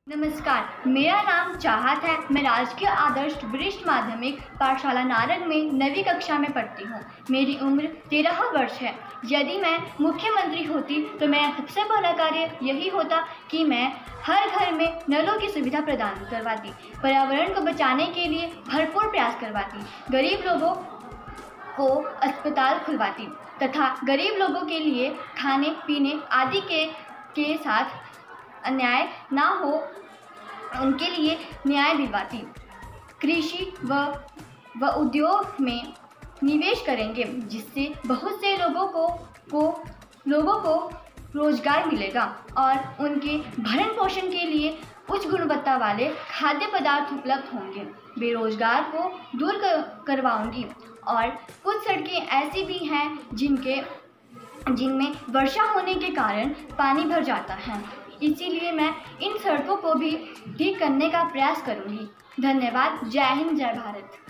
नमस्कार, मेरा नाम चाहत है। मैं राजकीय आदर्श वरिष्ठ माध्यमिक पाठशाला नारंग में 9वीं कक्षा में पढ़ती हूँ। मेरी उम्र 13 वर्ष है। यदि मैं मुख्यमंत्री होती तो मेरा सबसे पहला कार्य यही होता कि मैं हर घर में नलों की सुविधा प्रदान करवाती, पर्यावरण को बचाने के लिए भरपूर प्रयास करवाती, गरीब लोगों को अस्पताल खुलवाती तथा गरीब लोगों के लिए खाने पीने आदि के साथ अन्याय ना हो उनके लिए न्याय दिलवाती। कृषि व उद्योग में निवेश करेंगे जिससे बहुत से लोगों को रोजगार मिलेगा और उनके भरण पोषण के लिए उच्च गुणवत्ता वाले खाद्य पदार्थ उपलब्ध होंगे। बेरोजगार को दूर करवाऊंगी और कुछ सड़कें ऐसी भी हैं जिनमें वर्षा होने के कारण पानी भर जाता है, इसीलिए मैं इन सड़कों को भी ठीक करने का प्रयास करूंगी। धन्यवाद। जय हिंद, जय भारत।